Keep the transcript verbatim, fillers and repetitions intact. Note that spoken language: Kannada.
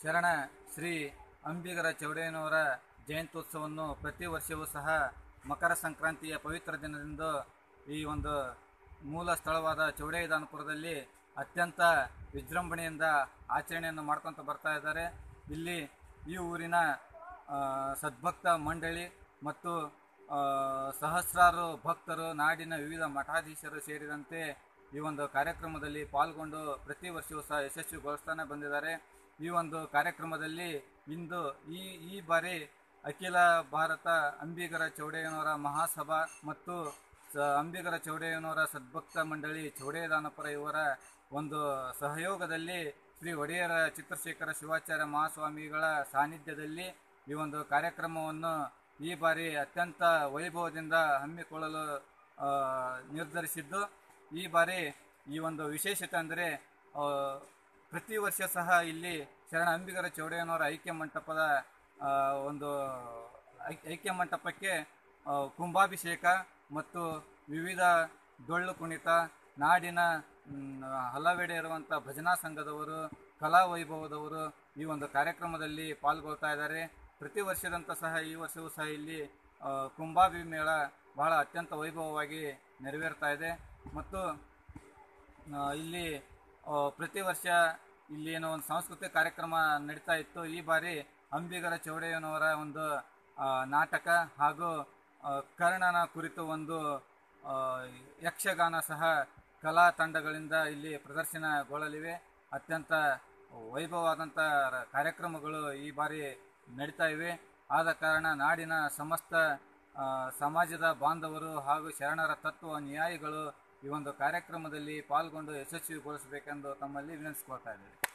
ಶರಣ ಶ್ರೀ ಅಂಬಿಗರ ಚೌಡಯ್ಯನವರ ಜಯಂತ್ಯೋತ್ಸವವನ್ನು ಪ್ರತಿ ವರ್ಷವೂ ಸಹ ಮಕರ ಸಂಕ್ರಾಂತಿಯ ಪವಿತ್ರ ದಿನದಂದು ಈ ಒಂದು ಮೂಲ ಸ್ಥಳವಾದ ಚೌಡಯ್ಯದಾನಪುರದಲ್ಲಿ ಅತ್ಯಂತ ವಿಜೃಂಭಣೆಯಿಂದ ಆಚರಣೆಯನ್ನು ಮಾಡ್ಕೊತ ಬರ್ತಾ ಇದ್ದಾರೆ. ಇಲ್ಲಿ ಈ ಊರಿನ ಸದ್ಭಕ್ತ ಮಂಡಳಿ ಮತ್ತು ಸಹಸ್ರಾರು ಭಕ್ತರು, ನಾಡಿನ ವಿವಿಧ ಮಠಾಧೀಶರು ಸೇರಿದಂತೆ ಈ ಒಂದು ಕಾರ್ಯಕ್ರಮದಲ್ಲಿ ಪಾಲ್ಗೊಂಡು ಪ್ರತಿ ವರ್ಷವೂ ಸಹ ಯಶಸ್ವಿಗೊಳಿಸ್ತಾನೆ ಬಂದಿದ್ದಾರೆ. ಈ ಒಂದು ಕಾರ್ಯಕ್ರಮದಲ್ಲಿ ಇಂದು ಈ ಈ ಬಾರಿ ಅಖಿಲ ಭಾರತ ಅಂಬಿಗರ ಚೌಡಯ್ಯನವರ ಮಹಾಸಭಾ ಮತ್ತು ಅಂಬಿಗರ ಚೌಡಯ್ಯನವರ ಸದ್ಭಕ್ತ ಮಂಡಳಿ ಚೌಡಯ್ಯದಾನಪುರ ಇವರ ಒಂದು ಸಹಯೋಗದಲ್ಲಿ ಶ್ರೀ ಒಡೆಯರ ಚಿತ್ರಶೇಖರ ಶಿವಾಚಾರ್ಯ ಮಹಾಸ್ವಾಮಿಗಳ ಸಾನ್ನಿಧ್ಯದಲ್ಲಿ ಈ ಒಂದು ಕಾರ್ಯಕ್ರಮವನ್ನು ಈ ಬಾರಿ ಅತ್ಯಂತ ವೈಭವದಿಂದ ಹಮ್ಮಿಕೊಳ್ಳಲು ನಿರ್ಧರಿಸಿದ್ದು, ಈ ಬಾರಿ ಈ ಒಂದು ವಿಶೇಷತೆ ಅಂದರೆ ಪ್ರತಿ ವರ್ಷ ಸಹ ಇಲ್ಲಿ ಶರಣ ಅಂಬಿಗರ ಚೌಡಯ್ಯನವರ ಐಕ್ಯ ಮಂಟಪದ ಒಂದು ಐಕ್ಯ ಮಂಟಪಕ್ಕೆ ಕುಂಭಾಭಿಷೇಕ ಮತ್ತು ವಿವಿಧ ಡೊಳ್ಳು ಕುಣಿತ, ನಾಡಿನ ಹಲವೆಡೆ ಇರುವಂಥ ಭಜನಾ ಸಂಘದವರು, ಕಲಾ ವೈಭವದವರು ಈ ಒಂದು ಕಾರ್ಯಕ್ರಮದಲ್ಲಿ ಪಾಲ್ಗೊಳ್ತಾ ಇದ್ದಾರೆ. ಪ್ರತಿ ವರ್ಷದಂತ ಸಹ ಈ ವರ್ಷವೂ ಸಹ ಇಲ್ಲಿ ಕುಂಭಾಭಿ ಮೇಳ ಬಹಳ ಅತ್ಯಂತ ವೈಭವವಾಗಿ ನೆರವೇರ್ತಾ ಇದೆ. ಮತ್ತು ಇಲ್ಲಿ ಪ್ರತಿ ವರ್ಷ ಇಲ್ಲಿ ಏನೋ ಒಂದು ಸಾಂಸ್ಕೃತಿಕ ಕಾರ್ಯಕ್ರಮ ನಡೀತಾ ಇತ್ತು. ಈ ಬಾರಿ ಅಂಬಿಗರ ಚೌಡಯ್ಯನವರ ಒಂದು ನಾಟಕ ಹಾಗೂ ಕರ್ಣನ ಕುರಿತು ಒಂದು ಯಕ್ಷಗಾನ ಸಹ ಕಲಾ ತಂಡಗಳಿಂದ ಇಲ್ಲಿ ಪ್ರದರ್ಶನಗೊಳ್ಳಲಿವೆ. ಅತ್ಯಂತ ವೈಭವವಾದಂಥ ಕಾರ್ಯಕ್ರಮಗಳು ಈ ಬಾರಿ ನಡೀತಾ ಇವೆ. ಆದ ಕಾರಣ ನಾಡಿನ ಸಮಸ್ತ ಸಮಾಜದ ಬಾಂಧವರು ಹಾಗೂ ಶರಣರ ತತ್ವ ಅನುಯಾಯಿಗಳು ಈ ಒಂದು ಕಾರ್ಯಕ್ರಮದಲ್ಲಿ ಪಾಲ್ಗೊಂಡು ಯಶಸ್ವಿಗೊಳಿಸಬೇಕೆಂದು ತಮ್ಮಲ್ಲಿ ವಿನಂತಿಸಿಕೊಳ್ತಾ ಇದ್ದೇವೆ.